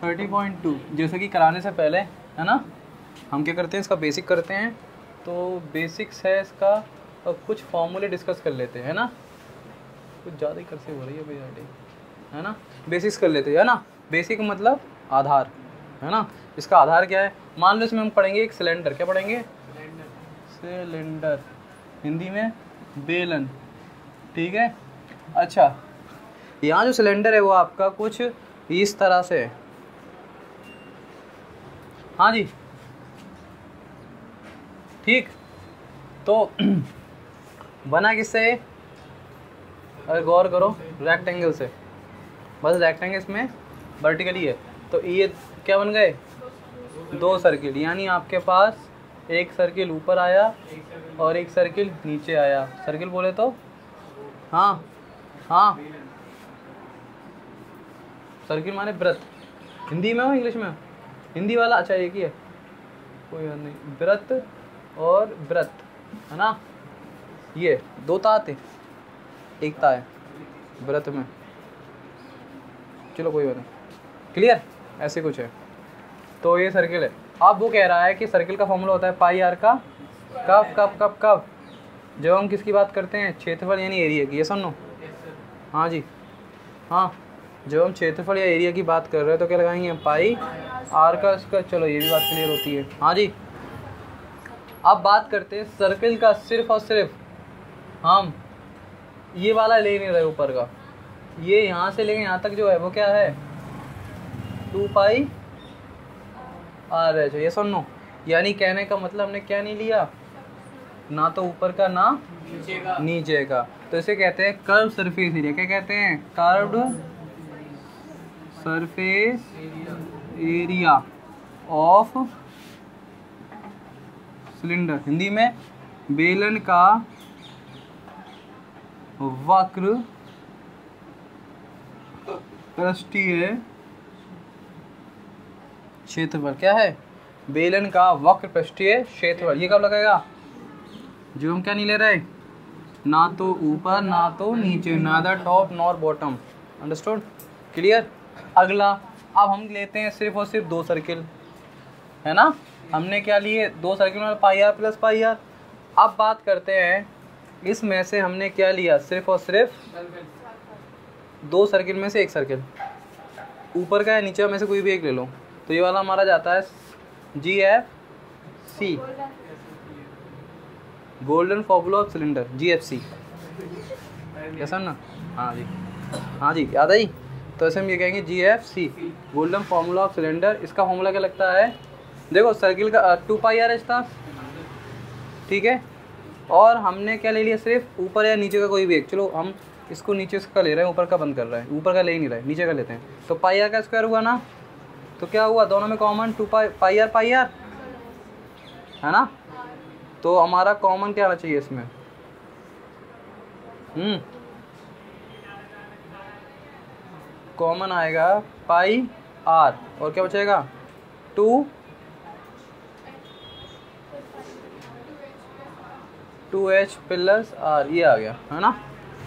30.2। जैसे कि कराने से पहले है ना हम क्या करते हैं, इसका बेसिक करते हैं। तो बेसिक्स है इसका, और कुछ फॉर्मूले डिस्कस कर लेते हैं, है ना। कुछ ज़्यादा ही कर्सिव हो रही है भैया, है ना। बेसिक्स कर लेते हैं, है ना। बेसिक मतलब आधार, है ना। इसका आधार क्या है, मान लो इसमें हम पढ़ेंगे एक सिलेंडर, क्या पढ़ेंगे, सिलेंडर, हिंदी में बेलन, ठीक है। अच्छा, यहाँ जो सिलेंडर है वो आपका कुछ इस तरह से है, हाँ जी, ठीक। तो बना किससे, अरे गौर करो, रेक्टेंगल से, बस रेक्टेंगल इसमें वर्टिकली है। तो ये क्या बन गए, 2 सर्किल, यानी आपके पास एक सर्किल ऊपर आया और एक सर्किल नीचे आया। सर्किल बोले तो हाँ हाँ, सर्किल माने वृत्त, हिंदी में हो इंग्लिश में, हिंदी वाला अच्छा एक ही है, कोई बात नहीं। वृत्त और वृत्त, है ना, ये 2 तात है, एक ता है वृत्त में, चलो कोई बात नहीं, क्लियर, ऐसे कुछ है। तो ये सर्किल है। अब वो कह रहा है कि सर्किल का फॉर्मूला होता है पाई आर का, कब कब कब कब, जब हम किसकी बात करते हैं, क्षेत्रफल यानी एरिया की, ये सुनो, हाँ जी हाँ, जब हम क्षेत्रफल या एरिया की बात कर रहे हैं तो क्या लगाएंगे हम, पाई आर का इसका, चलो ये भी बात क्लियर होती है, हाँ जी। अब बात करते हैं सर्किल का, सिर्फ और सिर्फ हम ये वाला ले नहीं रहे ऊपर का, ये यहाँ से लेके यहाँ तक जो है वो क्या है, 2 पाई आर एच, ये सुनो। यानी कहने का मतलब हमने क्या नहीं लिया, ना तो ऊपर का ना नीचे का। तो इसे कहते हैं कर्व सरफेस एरिया, क्या कहते हैं, curved surface area of cylinder, Hindi में बेलन का वक्र पृष्ठीय क्षेत्रफल, क्या है, बेलन का वक्र पृष्ठीय क्षेत्रफल। ये कब लगेगा, जो हम क्या नहीं ले रहे, ना तो ऊपर ना तो नीचे, neither top nor bottom, understood, clear. अगला, अब हम लेते हैं सिर्फ और सिर्फ 2 सर्किल, है ना। हमने क्या लिए, 2 सर्किल में pi R plus pi R. अब बात करते हैं इसमें से हमने क्या लिया, सिर्फ और सिर्फ 2 सर्किल में से एक सर्किल, ऊपर का या नीचे में से कोई भी एक ले लो। तो ये वाला हमारा जाता है GFC, golden formula of cylinder, GFC, कैसा ना, हाँ जी हाँ जी, याद आई। तो ऐसे हम ये कहेंगे GFC, golden formula of cylinder. इसका फॉर्मूला क्या लगता है, देखो सर्किल का 2 पाई आर एच था, ठीक है, और हमने क्या ले लिया, सिर्फ ऊपर या नीचे का कोई भी एक, चलो हम इसको नीचे का ले रहे हैं, ऊपर का बंद कर रहे हैं, ऊपर का ले ही नहीं रहे, नीचे का लेते हैं। तो पाई आर का स्क्वायर हुआ ना, तो क्या हुआ, दोनों में कॉमन 2 पाई आर, है ना। तो हमारा कॉमन क्या आना चाहिए इसमें, कॉमन आएगा पाई आर, और क्या बचेगा 2H प्लस आर, ये आ गया, है ना,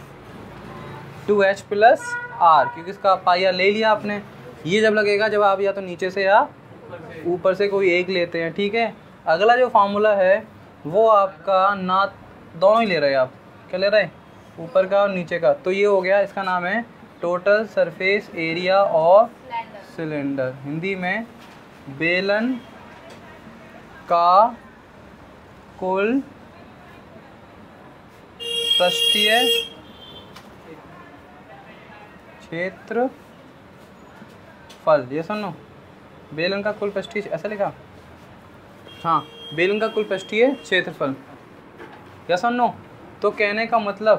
2H प्लस आर, क्योंकि इसका पाई आर ले लिया आपने। ये जब लगेगा जब आप या तो नीचे से या ऊपर से कोई एक लेते हैं, ठीक है। अगला जो फार्मूला है वो आपका ना, दोनों ही ले रहे हैं आप, क्या ले रहे हैं, ऊपर का और नीचे का। तो ये हो गया, इसका नाम है total surface area of cylinder, Hindi में बेलन का कुल पृष्ठीय क्षेत्रफल। ये सुनो, बेलन का कुल पृष्ठीय, ऐसा लिखा, हाँ, बेलन का कुल पृष्ठीय क्षेत्रफल, या सुनो। तो कहने का मतलब,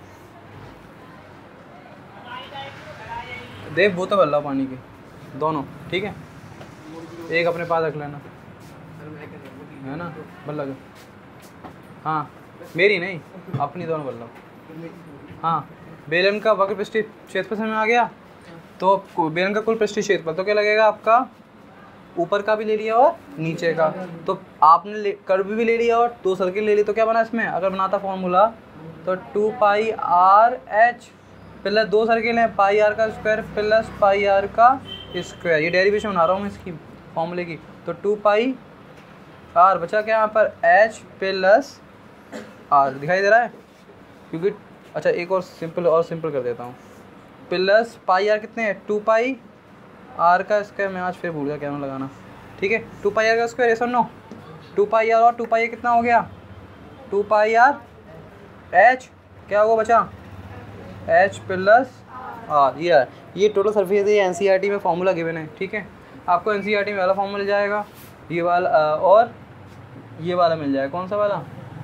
देख बोतल भर लो पानी के, दोनों, ठीक है, एक अपने पास रख लेना, है ना, भर लो, हाँ, मेरी नहीं, अपनी दोनों भर लो, हाँ। बेलन का वक्र पृष्ठीय क्षेत्रफल समझ में आ गया। तो बेलन का कुल पृष्ठीय क्षेत्रफल तो क्या लगेगा आपका, ऊपर का भी ले लिया और नीचे का। तो आपने कर्व भी ले लिया और 2 सर्किल ले ली, तो क्या बना इसमें, अगर बनाता फॉर्मूला तो 2 pi R H plus 2 circle है, पाई आर का स्क्वायर प्लस पाई आर का स्क्वायर, ये डेरिवेशन बना रहा हूँ मैं इसकी फॉर्मूले की। तो 2 पाई आर बचा क्या यहाँ पर, एच प्लस आर दिखाई दे रहा है, क्योंकि अच्छा एक और सिंपल कर देता हूँ, प्लस पाई आर कितने हैं, 2 पाई आर का स्क्वायर, मैं आज फिर भूल गया क्या लगाना, ठीक है 2 पाई आर का स्क्वायर, ऐसा नो 2 पाई आर और 2 पाई कितना हो गया, 2 पाई आर एच क्या होगा बचा, एच प्लस आर, ये टोटल सरफेस है, एनसीईआरटी में फार्मूला गिवन है, ठीक है आपको एनसीईआरटी में वाला फार्मूला मिल जाएगा, ये वाला और ये वाला मिल जाएगा, कौन सा वाला,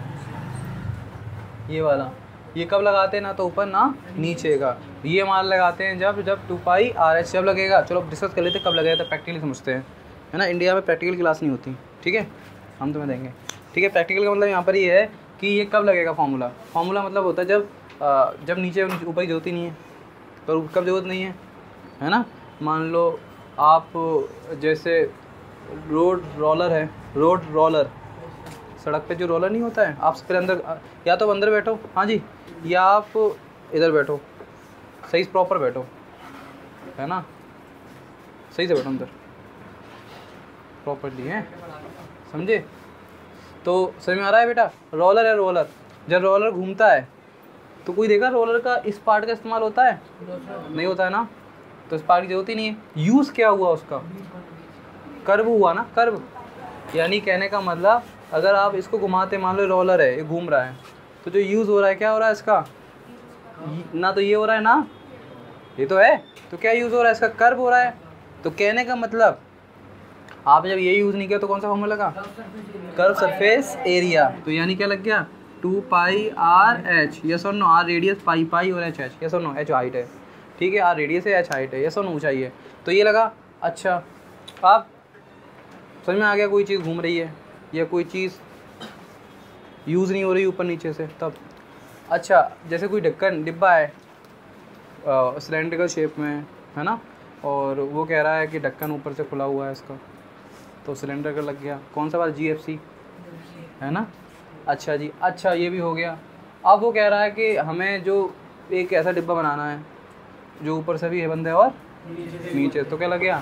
ये वाला, ये कब लगाते हैं ना तो ऊपर ना नीचे का, ये मान लगाते हैं जब 2 पाई आर एच जब लगेगा। चलो डिस्कस कर लेते हैं कब लगेगा, तो प्रैक्टिकली समझते हैं, है ना, इंडिया में प्रैक्टिकल क्लास नहीं होती, ठीक है हम तुम्हें देंगे, ठीक है प्रैक्टिकल का मतलब यहाँ पर ये है कि ये कब लगेगा फार्मूला मतलब होता है जब नीचे ऊपर की जरूरत ही नहीं है, तो कब जरूरत नहीं है ना, मान लो आप जैसे रोड रोलर सड़क पे जो रोलर नहीं होता है, आप फिर अंदर या तो अंदर बैठो, हाँ जी, या आप इधर बैठो, सही प्रॉपर बैठो, है ना, सही से बैठो अंदर प्रॉपरली, है समझे, तो समझ में आ रहा है बेटा, रोलर है, रोलर जब रोलर घूमता है तो कोई देखा रोलर का इस पार्ट का इस्तेमाल होता है, नहीं होता है ना, तो इस पार्ट की जरूरत ही नहीं है, यूज़ क्या हुआ उसका, कर्व हुआ ना, कर्व, यानी कहने का मतलब अगर आप इसको घुमाते, मान लो रोलर है ये घूम रहा है, तो जो यूज़ हो रहा है क्या हो रहा है इसका, ना तो ये हो रहा है ना ये तो है, तो क्या यूज़ हो रहा है इसका, कर्व हो रहा है, तो कहने का मतलब आप जब ये यूज़ नहीं किया तो कौन सा फॉर्मूला लगा, कर्व सरफेस एरिया, तो यानी क्या लग गया 2 पाई आर एच, यस और नो, आर रेडियस पाई और एच यस और नो, एच हाइट है, ठीक है आर रेडियस है, एच हाइट है, यस और नो ऊंचाई है, तो ये लगा। अच्छा आप समझ में आ गया, कोई चीज़ घूम रही है या कोई चीज़ यूज़ नहीं हो रही ऊपर नीचे से तब। अच्छा जैसे कोई ढक्कन डिब्बा है सिलेंड्रिकल शेप में, है ना, और वो कह रहा है कि ढक्कन ऊपर से खुला हुआ है इसका, तो सिलेंडर का लग गया, कौन सा वाला, GFC, है ना। अच्छा जी, अच्छा ये भी हो गया। अब वो कह रहा है कि हमें जो एक ऐसा डिब्बा बनाना है जो ऊपर से भी है बंद है और नीचे, तो क्या लग गया,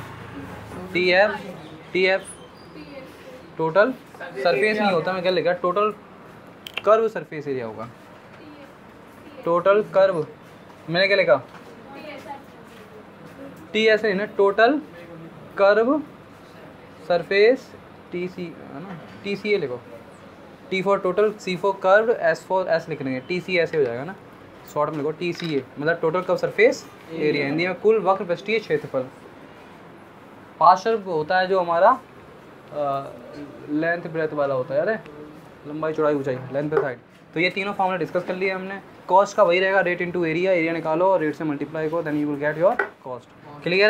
TF टोटल सरफेस नहीं होता, मैं क्या लिखा, टोटल कर्व सरफेस एरिया होगा, टोटल कर्व, मैंने क्या लिखा, TS है ना, टोटल कर्व सरफेस, TC है ना, TCA लिखो, T for total, C for curve, S for S लिख लेंगे, TC ऐसे हो जाएगा ना, शॉर्ट में लिखो TCA, मतलब total curve surface area, Hindi में कुल वक्र पृष्ठीय क्षेत्रफल। पार्श्व होता है जो हमारा लेंथ ब्रेथ वाला होता है, अरे लंबाई चौड़ाई ऊंचाई, लेंथ ब्रेथ हाइट। तो ये तीनों फॉर्मूला डिस्कस कर लिए हमने। कॉस्ट का वही रहेगा, रेट इनटू एरिया, एरिया निकालो और रेट से मल्टीप्लाई करो, then you will get your cost. Clear.